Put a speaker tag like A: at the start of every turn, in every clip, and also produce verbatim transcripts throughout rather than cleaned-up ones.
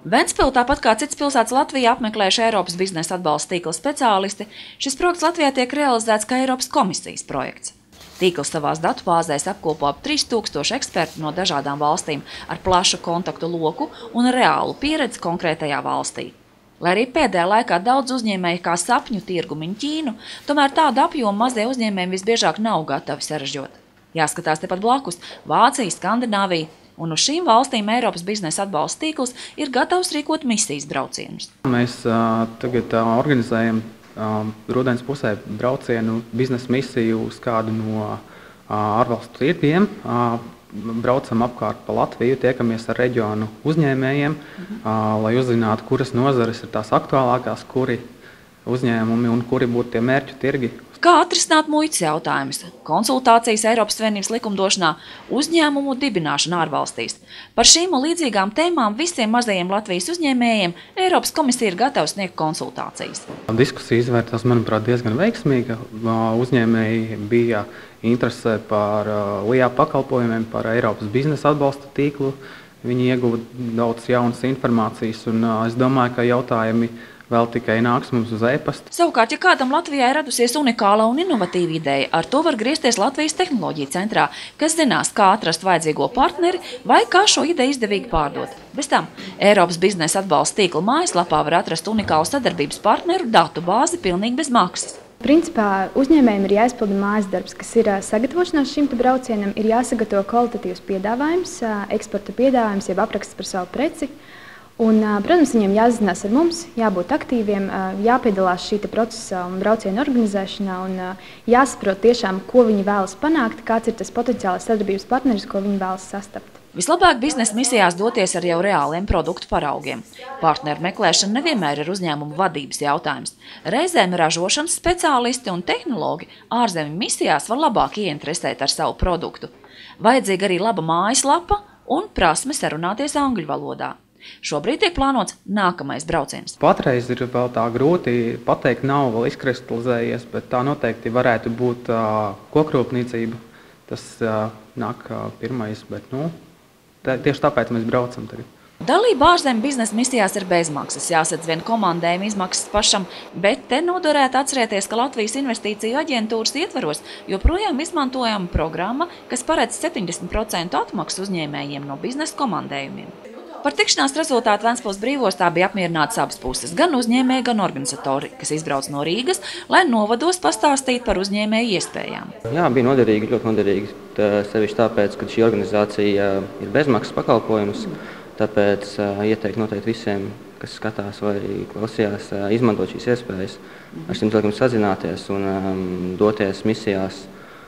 A: Ventspili, tāpat kā citas pilsētas Latvijā, apmeklējuši Eiropas biznesa atbalsta tīkla speciālisti. Šis projekts Latvijā tiek realizēts kā Eiropas komisijas projekts. Tīkls savās datubāzēs apkopo ap trīs tūkstoši ekspertu no dažādām valstīm ar plašu kontaktu loku un reālu pieredzi konkrētajā valstī. Lai arī pēdējā laikā daudz uzņēmēju kā sapņu tirgu min Ķīnu, tomēr tādu apjomu mazie uzņēmēji visbiežāk nav gatavi saražot. Jāskatās tepat blakus – Vācija, Skandināvija, un uz šīm valstīm Eiropas biznesa atbalsta tīkls ir gatavs rīkot misijas braucienus.
B: Mēs uh, tagad uh, organizējam uh, rudens pusē braucienu biznesa misiju uz kādu no uh, ārvalstu tirgiem. Uh, braucam apkārt pa Latviju, tiekamies ar reģionu uzņēmējiem, mhm. uh, lai uzzinātu, kuras nozares ir tās aktuālākās, kuri uzņēmumi un kuri būtu tie mērķu tirgi.
A: Kā atrisināt muitas jautājumus, konsultācijas Eiropas Savienības likumdošanā, uzņēmumu dibināšana ārvalstīs. Par šīm un līdzīgām tēmām visiem mazajiem Latvijas uzņēmējiem Eiropas komisija ir gatava sniegt konsultācijas.
B: Diskusija izvērtās, manuprāt, diezgan veiksmīga. Uzņēmēji bija interesē par L I A pakalpojumiem, par Eiropas biznesa atbalsta tīklu. Viņi ieguva daudz jaunas informācijas, un es domāju, ka jautājumi vēl tikai nāks mums uz e-pasta.
A: Savukārt, ja kādam Latvijā ir radusies unikāla un inovatīva ideja, ar to var griezties Latvijas tehnoloģija centrā, kas zinās, kā atrast vajadzīgo partneri vai kā šo ideju izdevīgi pārdot. Bez tam, Eiropas biznesa atbalsta tīkla mājaslapā var atrast unikālu sadarbības partneru datu bāzi pilnīgi bez maksas.
C: Principā uzņēmējiem ir jāizpilda mājas darbs, kas ir sagatavošanās šim braucienam, ir jāsagatavo kvalitatīvs piedāvājums, eksporta piedāvājums, jeb apraksts par savu preci. Un, protams, viņiem jāzinās ar mums, jābūt aktīviem, jāpiedalās šī procesa un brauciena organizēšanā un jāsaprot tiešām, ko viņi vēlas panākt, kāds ir tas potenciālais sadarbības partneris, ko viņi vēlas sastapt.
A: Vislabāk biznesa misijās doties ar jau reāliem produktu paraugiem. Partneru meklēšana nevienmēr ir uzņēmumu vadības jautājums. Reizēm ražošanas speciālisti un tehnologi ārzemju misijās var labāk ieinteresēt ar savu produktu. Vajadzīga arī laba mājaslapa un prasme sarunāties angļu valodā. Šobrīd tiek plānots nākamais brauciens.
B: Patreiz ir vēl tā grūti pateikt, nav vēl izkristalizējies, bet tā noteikti varētu būt uh, kokrūpniecība. Tas uh, nāk uh, pirmais, bet nu, tā, tieši tāpēc mēs braucam tagad.
A: Dalība ārzemju biznesa misijās ir bezmaksas, jāsadz vien komandējuma izmaksas pašam, bet te noderētu atcerēties, ka Latvijas investīciju aģentūras ietvaros joprojām izmantojama programma, kas paredz septiņdesmit procentu atmaksu uzņēmējiem no biznesa komandējumiem. Par tikšanās rezultātu Ventspils brīvostā bija apmierināts abas puses, gan uzņēmēji, gan organizatori, kas izbrauc no Rīgas, lai novados pastāstītu par uzņēmēju iespējām.
D: Jā, bija noderīgi, ļoti noderīgi. Tā, sevišķi tāpēc, ka šī organizācija ir bezmaksas pakalpojums, tāpēc uh, ieteiktu noteikti visiem, kas skatās vai klausījās, uh, izmantot šīs iespējas, ar šiem cilvēkiem sazināties un um, doties misijās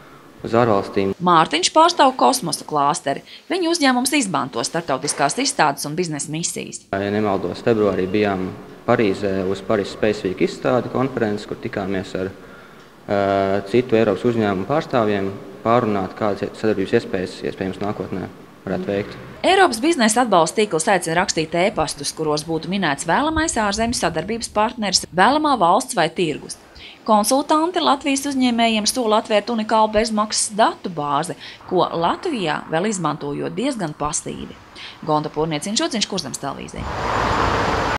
D: uz ārvalstīm.
A: Mārtiņš pārstāv kosmosa klāsteri. Viņa uzņēmums izmanto starptautiskās izstādes un biznesa misijas.
D: Ja nemaldos, februārī bijām Parīzē uz Paris Space Week izstādi konferences, kur tikāmies ar uh, citu Eiropas uzņēmumu pārstāvjiem, pārunāt, kādas sadarbības iespējas iespējams nākotnē varētu veikt.
A: Eiropas biznesa atbalsta tīkls aicina rakstīt e-pastus, kuros būtu minēts vēlamais ārzemju sadarbības partneris, vēlamā valsts vai tirgus. Konsultanti Latvijas uzņēmējiem sola atvērt unikālu bezmaksas datu bāzi, ko Latvijā vēl izmantojot diezgan pasīvi. Gonta Purnieciņš, Kurzemes televīzija.